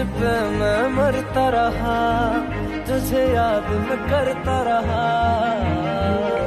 पे मैं मरता रहा, तुझे याद मैं करता रहा।